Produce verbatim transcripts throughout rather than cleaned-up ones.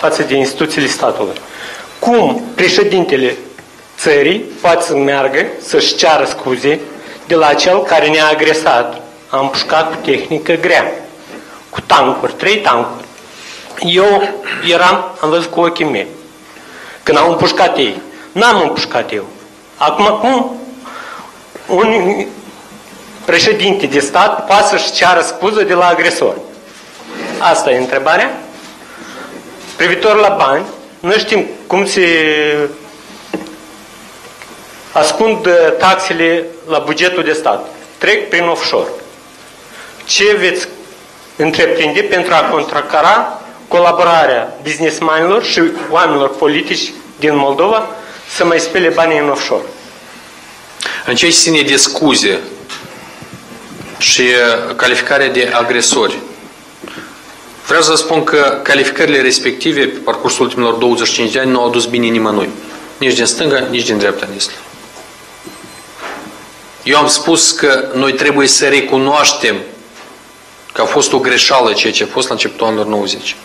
față de instituțiile statului. Cum președintele țării poate să meargă să-și ceară scuze de la cel care ne-a agresat? A împușcat cu tehnică grea, cu tancuri, trei tancuri. Eu eram, am văzut cu ochii mei, când au împușcat ei. N-am împușcat eu. Acum, cum un președinte de stat poate să-și ceară scuză de la agresor? Asta e întrebarea. Privitor la bani, noi știm cum se ascund taxele la bugetul de stat. Trec prin offshore. Ce veți întreprinde pentru a contracara colaborarea businessmanilor și oamenilor politici din Moldova să mai spele banii în offshore? În ce ține de scuze și calificarea de agresori, vreau să spun că calificările respective pe parcursul ultimilor douăzeci și cinci de ani nu au adus bine nimănui. Nici din stânga, nici din dreapta Nisle. Eu am spus că noi trebuie să recunoaștem că a fost o greșeală ceea ce a fost la începutul anilor nouăzeci.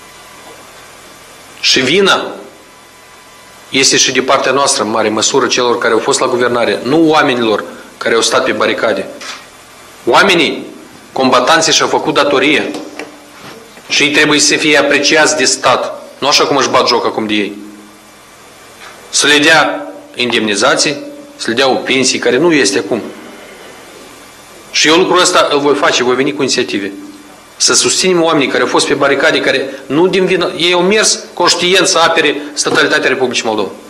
Și vina este și de partea noastră, în mare măsură, celor care au fost la guvernare, nu oamenilor care au stat pe baricade. Oamenii, combatanții, și-au făcut datorie și ei trebuie să fie apreciați de stat, nu așa cum își bat joc acum de ei. Să le dea indemnizații, să le dea o pensie, care nu este acum. Și eu lucrul ăsta îl voi face, voi veni cu inițiative. Să susținem oamenii care au fost pe baricade, care nu din vină, ei au mers conștient să apere statalitatea Republicii Moldova.